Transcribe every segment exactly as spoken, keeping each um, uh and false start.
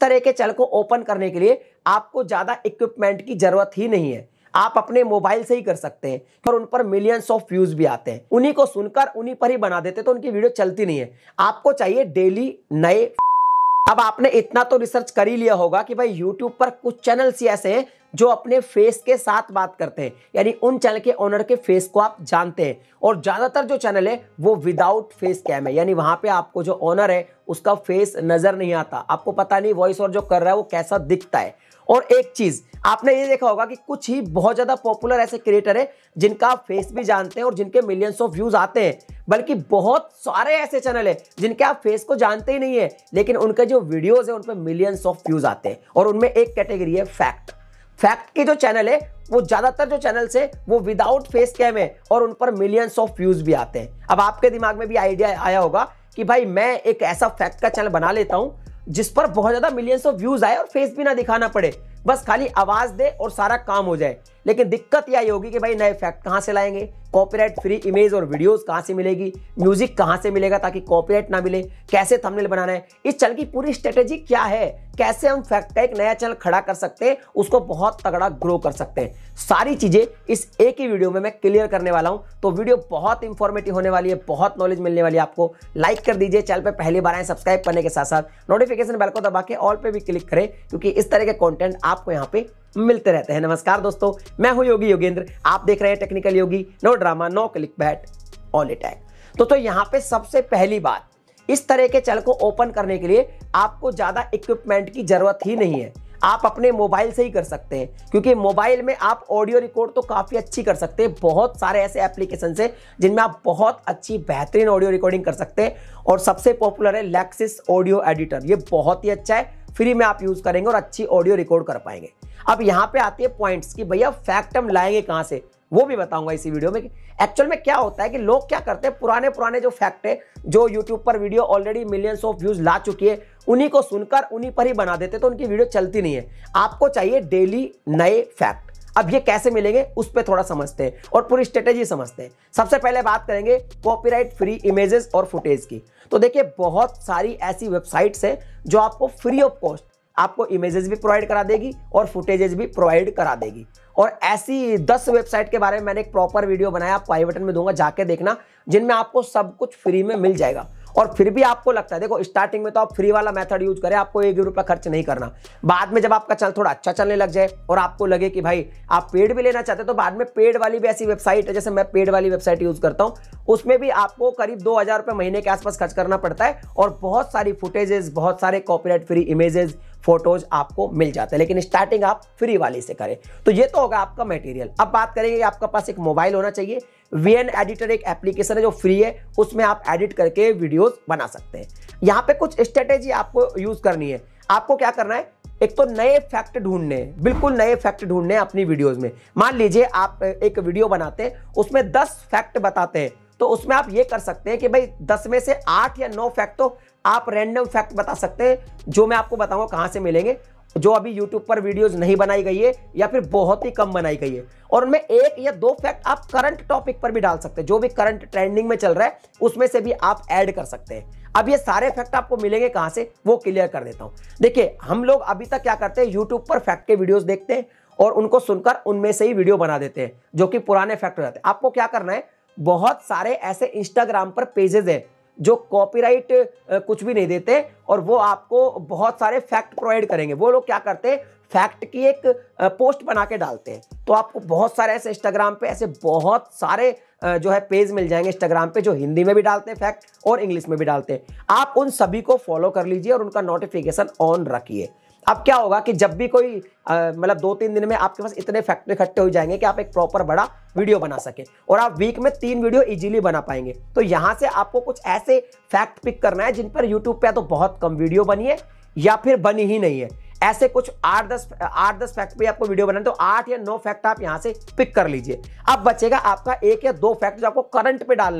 तरह के चैनल को ओपन करने के लिए आपको ज्यादा इक्विपमेंट की जरूरत ही नहीं है, आप अपने मोबाइल से ही कर सकते हैं और उन पर मिलियंस ऑफ व्यूज भी आते हैं। उन्हीं को सुनकर उन्हीं पर ही बना देते तो उनकी वीडियो चलती नहीं है। आपको चाहिए डेली नए। अब आपने इतना तो रिसर्च कर ही लिया होगा कि भाई YouTube पर कुछ चैनल्स ही ऐसे हैं जो अपने फेस के साथ बात करते हैं, यानी उन चैनल के ओनर के फेस को आप जानते हैं। और ज्यादातर जो चैनल है वो विदाउट फेस कैम है, यानी वहां पे आपको जो ओनर है उसका फेस नजर नहीं आता, आपको पता नहीं वॉइस और जो कर रहा है वो कैसा दिखता है। और एक चीज आपने ये देखा होगा कि कुछ ही बहुत ज्यादा पॉपुलर ऐसे क्रिएटर है जिनका आप फेस भी जानते हैं और जिनके मिलियंस ऑफ व्यूज आते हैं, बल्कि बहुत सारे ऐसे चैनल है जिनके आप फेस को जानते ही नहीं है लेकिन उनके जो वीडियोस है उन पे मिलियंस ऑफ व्यूज आते हैं। और उनमें एक कैटेगरी है फैक्ट। फैक्ट के जो चैनल है वो ज्यादातर जो चैनल्स है वो विदाउट फेस कैम है और उन पर मिलियंस ऑफ व्यूज भी आते हैं। अब आपके दिमाग में भी आइडिया आया होगा कि भाई मैं एक ऐसा फैक्ट का चैनल बना लेता हूं जिस पर बहुत ज्यादा मिलियंस ऑफ व्यूज आए और फेस भी ना दिखाना पड़े, बस खाली आवाज दे और सारा काम हो जाए। लेकिन दिक्कत यह होगी कि भाई नए फैक्ट कहां से लाएंगे, कॉपीराइट फ्री इमेज और वीडियोस कहां से मिलेगी, म्यूजिक कहां से मिलेगा ताकि कॉपीराइट ना मिले, कैसे थंबनेल बनाना है, इस चैनल की पूरी स्ट्रेटेजी क्या है, कैसे हम फैक्ट का एक नया चैनल खड़ा कर सकते हैं, उसको बहुत तगड़ा ग्रो कर सकते हैं, सारी चीजें इस एक ही वीडियो में मैं क्लियर करने वाला हूं। तो वीडियो बहुत इंफॉर्मेटिव होने वाली है, बहुत नॉलेज मिलने वाली है आपको। लाइक कर दीजिए, चैनल पे पहली बार आए सब्सक्राइब करने के साथ साथ नोटिफिकेशन बेल को दबा के ऑल पे भी क्लिक करें, क्योंकि इस तरह के कंटेंट आपको यहाँ पे मिलते रहते हैं। नमस्कार दोस्तों, मैं हूं योगी योगेंद्र, आप देख रहे हैं technical Yogi. No drama, no click bait, only tag. तो तो यहाँ पे सबसे पहली बात, इस तरह के चैनल को ओपन करने के लिए आपको ज्यादा इक्विपमेंट की जरूरत ही नहीं है, आप अपने मोबाइल से ही कर सकते हैं। क्योंकि मोबाइल में आप ऑडियो रिकॉर्ड तो काफी अच्छी कर सकते हैं, बहुत सारे ऐसे एप्लीकेशन है जिनमें आप बहुत अच्छी बेहतरीन ऑडियो रिकॉर्डिंग कर सकते हैं। और सबसे पॉपुलर है लेक्सिस ऑडियो एडिटर, ये बहुत ही अच्छा है, फ्री में आप यूज करेंगे और अच्छी ऑडियो रिकॉर्ड कर पाएंगे। अब यहाँ पे आती है पॉइंट्स कि भैया फैक्ट हम लाएंगे कहां से, वो भी बताऊंगा इसी वीडियो में। एक्चुअल में क्या होता है कि लोग क्या करते हैं, पुराने पुराने जो फैक्ट है जो यूट्यूब पर video already millions of views ला चुकी है उन्हीं को सुनकर उन्हीं पर ही बना देते तो उनकी वीडियो चलती नहीं है। आपको चाहिए डेली नए फैक्ट। अब ये कैसे मिलेंगे उस पर थोड़ा समझते हैं और पूरी स्ट्रेटेजी समझते हैं। सबसे पहले बात करेंगे कॉपीराइट फ्री इमेजेस और फुटेज की। तो देखिए बहुत सारी ऐसी वेबसाइट्स हैं जो आपको फ्री ऑफ कॉस्ट आपको इमेजेस भी प्रोवाइड करा देगी और फुटेजेस भी प्रोवाइड करा देगी। और ऐसी दस वेबसाइट के बारे में मैंने एक प्रॉपर वीडियो बनाया, आपको आई बटन में दूंगा, जाके देखना, जिनमें आपको सब कुछ फ्री में मिल जाएगा। और फिर भी आपको लगता है, देखो स्टार्टिंग में तो आप फ्री वाला मेथड यूज करें, आपको एक रुपया खर्च नहीं करना। बाद में जब आपका चैनल थोड़ा अच्छा चलने लग जाए और आपको लगे कि भाई आप पेड भी लेना चाहते हैं, तो बाद में पेड वाली भी ऐसी वेबसाइट है, जैसे मैं पेड वाली वेबसाइट यूज करता हूं, उसमें भी आपको करीब दो हजार रुपये महीने के आसपास खर्च करना पड़ता है और बहुत सारी फुटेजेस, बहुत सारे कॉपीराइट फ्री इमेजेस, फोटोज आपको मिल जाते हैं। लेकिन स्टार्टिंग आप फ्री वाली से करें। तो ये तो होगा आपका मटेरियल। अब बात करेंगे कि आपका पास एक मोबाइल होना चाहिए। वीएन एडिटर एक एप्लीकेशन है जो फ्री है, उसमें आप एडिट करके वीडियोस बना सकते हैं। यहाँ पे कुछ स्ट्रेटेजी आपको यूज करनी है। आपको क्या करना है, एक तो नए फैक्ट ढूंढने हैं, बिल्कुल नए फैक्ट ढूंढने हैं अपनी वीडियोस में। मान लीजिए आप एक वीडियो बनाते हैं, उसमें दस फैक्ट बताते हैं, तो उसमें आप ये कर सकते हैं कि भाई दस में से आठ या नौ फैक्ट तो आप रैंडम फैक्ट बता सकते हैं, जो मैं आपको बताऊंगा कहां से मिलेंगे, जो अभी YouTube पर वीडियोस नहीं बनाई गई है या फिर बहुत ही कम बनाई गई है। और उनमें एक या दो फैक्ट आप करंट टॉपिक पर भी डाल सकते हैं, जो भी करंट ट्रेंडिंग में चल रहा है उसमें से भी आप ऐड कर सकते हैं। अब ये सारे फैक्ट आपको मिलेंगे कहां से, वो क्लियर कर देता हूं। देखिए हम लोग अभी तक क्या करते हैं, यूट्यूब पर फैक्ट के वीडियोस देखते हैं और उनको सुनकर उनमें से ही वीडियो बना देते हैं, जो कि पुराने फैक्ट हो जाते हैं। आपको क्या करना है, बहुत सारे ऐसे इंस्टाग्राम पर पेजेस है जो कॉपीराइट कुछ भी नहीं देते और वो आपको बहुत सारे फैक्ट प्रोवाइड करेंगे। वो लोग क्या करते हैं, फैक्ट की एक पोस्ट बना के डालते हैं। तो आपको बहुत सारे ऐसे इंस्टाग्राम पे ऐसे बहुत सारे जो है पेज मिल जाएंगे इंस्टाग्राम पे, जो हिंदी में भी डालते हैं फैक्ट और इंग्लिश में भी डालते हैं। आप उन सभी को फॉलो कर लीजिए और उनका नोटिफिकेशन ऑन रखिए। अब क्या होगा कि जब भी कोई मतलब दो तीन दिन में आपके पास इतने फैक्ट इकट्ठे हो जाएंगे कि आप एक प्रॉपर बड़ा वीडियो बना सके और आप वीक में तीन वीडियो इजीली बना पाएंगे। तो यहां से आपको कुछ ऐसे फैक्ट पिक करना है जिन पर यूट्यूब पे या तो बहुत कम वीडियो बनी है या फिर बनी ही नहीं है। ऐसे कुछ आठ दस आठ दस फैक्ट पे आपको वीडियो बनाना, तो आठ या नौ फैक्ट आप यहां से पिक कर लीजिए। अब बचेगा आपका एक या दो फैक्ट जो आपको करंट पे डालना है,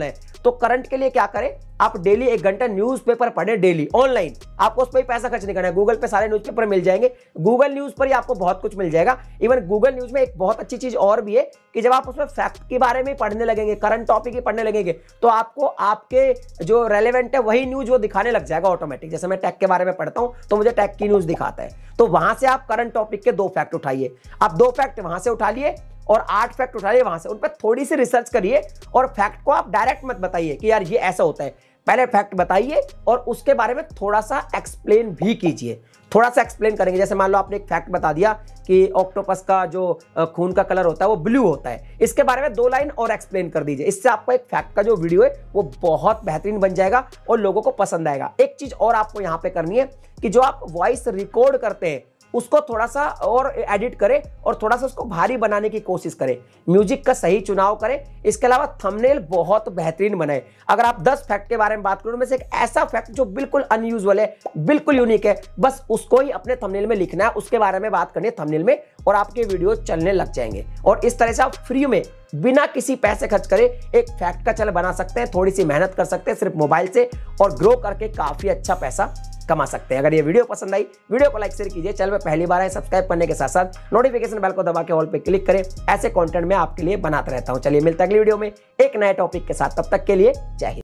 तो करंट के लिए क्या करें, आप डेली एक घंटा न्यूज़पेपर पढ़ें, डेली ऑनलाइन। आपको उस पर पैसा खर्च नहीं करना है, गूगल पे सारे न्यूज़पेपर मिल जाएंगे, गूगल न्यूज़ पर ही आपको बहुत कुछ मिल जाएगा। इवन गूगल न्यूज़ में एक बहुत अच्छी चीज और भी है कि जब आप उसमें फैक्ट के बारे में पढ़ने लगेंगे, करंट टॉपिक ही पढ़ने लगेंगे, तो आपको आपके जो रेलेवेंट है वही न्यूज वो दिखाने लग जाएगा ऑटोमेटिक। जैसे मैं टेक के बारे में पढ़ता हूं तो मुझे टेक की न्यूज दिखाता है, तो वहां से आप करंट टॉपिक के दो फैक्ट उठाइए। आप दो फैक्ट वहां से उठा लिए और आठ फैक्ट उठा लिए वहां से, उन पर थोड़ी सी रिसर्च करिए और फैक्ट को आप डायरेक्ट मत बताइए कि यार ये ऐसा होता है। पहले फैक्ट बताइए और उसके बारे में थोड़ा सा एक्सप्लेन भी कीजिए। थोड़ा सा एक्सप्लेन करेंगे, जैसे मान लो आपने एक फैक्ट बता दिया कि ऑक्टोपस का जो खून का कलर होता है वो ब्लू होता है, इसके बारे में दो लाइन और एक्सप्लेन कर दीजिए। इससे आपका एक फैक्ट का जो वीडियो है वो बहुत बेहतरीन बन जाएगा और लोगों को पसंद आएगा। एक चीज और आपको यहां पे करनी है कि जो आप वॉइस रिकॉर्ड करते हैं उसको थोड़ा सा और एडिट करें और थोड़ा सा उसको भारी बनाने की कोशिश करें, म्यूजिक का सही चुनाव करें। इसके अलावा थंबनेल बहुत बेहतरीन बनाए। अगर आप दस फैक्ट के बारे में बात करो, उनमें से एक ऐसा फैक्ट जो बिल्कुल अनयूजुअल है, बिल्कुल यूनिक है, बस उसको ही अपने थंबनेल में लिखना है, उसके बारे में बात करनी है थंबनेल में, और आपके वीडियो चलने लग जाएंगे। और इस तरह से आप फ्री में बिना किसी पैसे खर्च करे एक फैक्ट का चैनल बना सकते हैं, थोड़ी सी मेहनत कर सकते हैं सिर्फ मोबाइल से, और ग्रो करके काफी अच्छा पैसा कमा सकते हैं। अगर ये वीडियो पसंद आई, वीडियो को लाइक शेयर कीजिए, चैनल में पहली बार है सब्सक्राइब करने के साथ साथ नोटिफिकेशन बेल को दबा के ऑल पे क्लिक करें। ऐसे कंटेंट मैं आपके लिए बनाता रहता हूं। चलिए मिलता है अगली वीडियो में एक नए टॉपिक के साथ, तब तक के लिए जय हिंद।